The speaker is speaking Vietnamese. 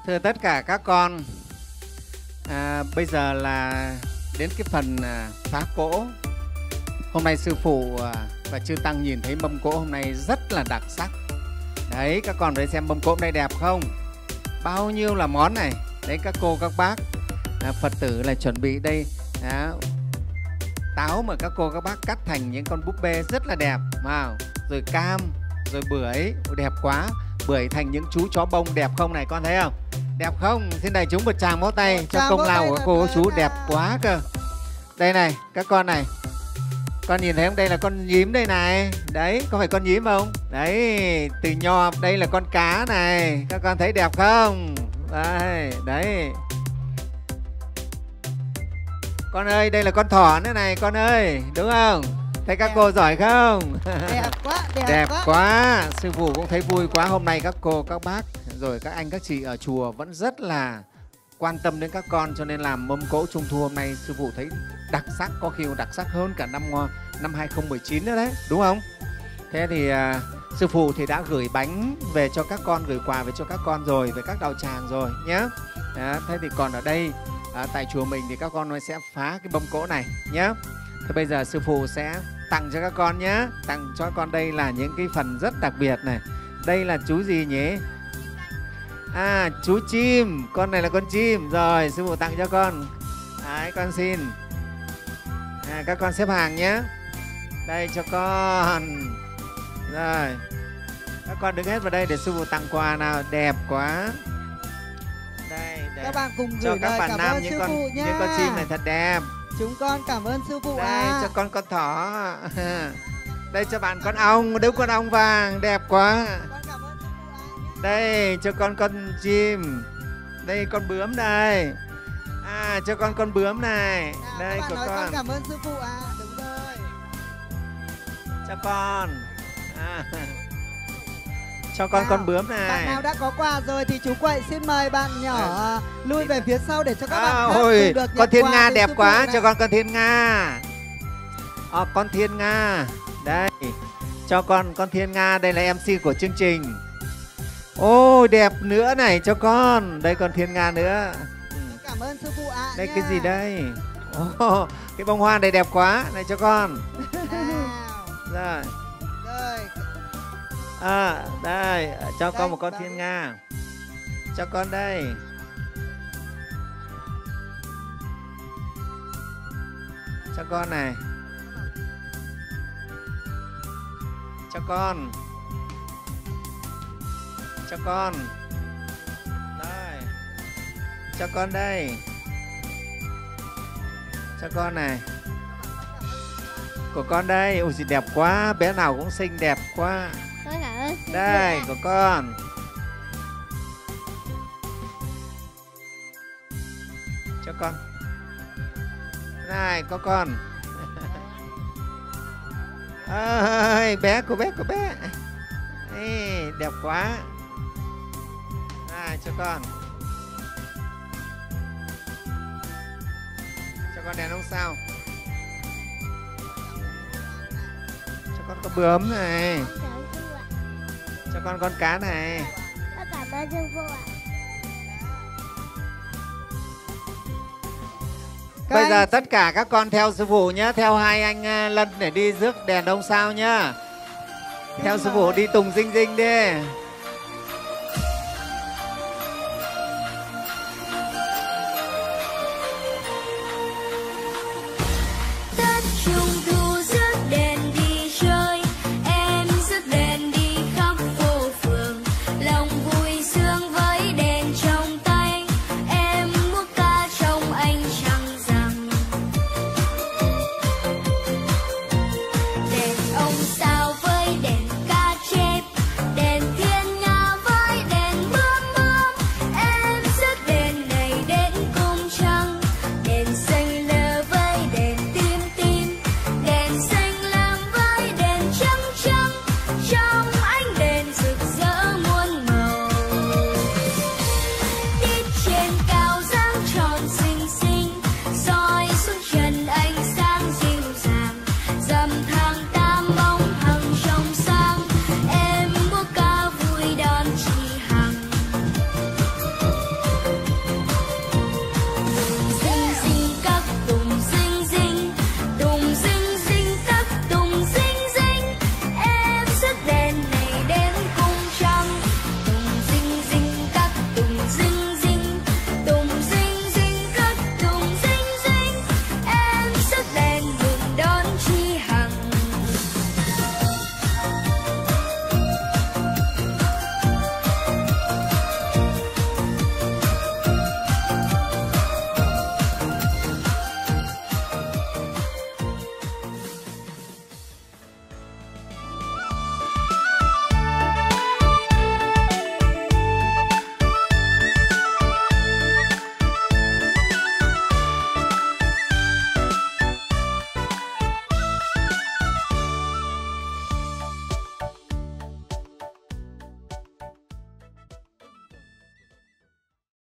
Thưa tất cả các con, bây giờ là đến cái phần phá cỗ. Hôm nay sư phụ và chư tăng nhìn thấy mâm cỗ hôm nay rất là đặc sắc. Đấy, các con thấy xem mâm cỗ hôm nay đẹp không? Bao nhiêu là món này. Đấy, các cô các bác Phật tử là chuẩn bị đây táo mà các cô các bác cắt thành những con búp bê rất là đẹp, rồi cam, rồi bưởi, đẹp quá. Bưởi thành những chú chó bông đẹp không này, con thấy không? Đẹp không? Xin đại chúng một tràng vỗ tay cho công lao của cô chú, đẹp quá cơ. Đây này, các con này, con nhìn thấy không? Đây là con nhím đây này. Đấy, có phải con nhím không? Đấy, từ nhỏ đây là con cá này. Các con thấy đẹp không? Đây, đấy. Con ơi, đây là con thỏ nữa này, con ơi, đúng không? Thấy các cô giỏi không? Đẹp quá, đẹp quá. Sư phụ cũng thấy vui quá. Hôm nay các cô, các bác, rồi các anh, các chị ở chùa vẫn rất là quan tâm đến các con, cho nên làm mâm cỗ Trung thu hôm nay sư phụ thấy đặc sắc, có khi đặc sắc hơn cả năm 2019 nữa đấy, đúng không? Thế thì sư phụ thì đã gửi bánh về cho các con, gửi quà về cho các con rồi, về các đạo tràng rồi nhé. Thế thì còn ở đây tại chùa mình thì các con sẽ phá cái mâm cỗ này nhé. Thế bây giờ sư phụ sẽ tặng cho các con nhé. Tặng cho các con đây là những cái phần rất đặc biệt này. Đây là chú gì nhỉ? Chú chim. Con này là con chim. Rồi sư phụ tặng cho con. Đấy, con xin. Các con xếp hàng nhé. Đây cho con. Rồi, các con đứng hết vào đây để sư phụ tặng quà nào. Đẹp quá. Đây, các bạn cùng cho gửi các lời bạn cảm nam ơn sư phụ nhé. những con chim này thật đẹp. Chúng con cảm ơn sư phụ Đây cho con thỏ. Đây cho bạn con ong, đứa con ong vàng đẹp quá. Đây cho con chim. Đây con bướm đây. Cho con bướm này. Đây của con. Cảm ơn sư phụ đúng rồi. Cho con. Cho con bướm này. Bạn nào đã có quà rồi thì chú Quậy xin mời bạn nhỏ lui về phía sau để cho các bạn khác ôi, được con Thiên Nga từ đẹp quá, cho con Thiên Nga. Con Thiên Nga. Đây, cho con Thiên Nga, đây là MC của chương trình. Ôi, đẹp nữa này cho con. Đây con Thiên Nga nữa. Cảm ơn sư phụ đây nha. Cái gì đây? Cái bông hoa này đẹp quá, này cho con. Rồi. Đây, cho con một con Thiên Nga. Cho con đây. Cho con này. Cho con. Cho con. Đây. Cho con đây. Cho con này. Của con đây. Ôi gì đẹp quá, bé nào cũng xinh đẹp quá. Đây của con. Cho con. Này có con. Ơi, bé của bé. Ê, đẹp quá. Này cho con. Cho con đèn ông sao. Cho con có bướm này. Cho con cá này. Cảm ơn sư phụ ạ. Bây giờ tất cả các con theo sư phụ nhé, theo hai anh Lân để đi rước đèn ông sao nhá. Theo sư phụ đi tùng dinh đi.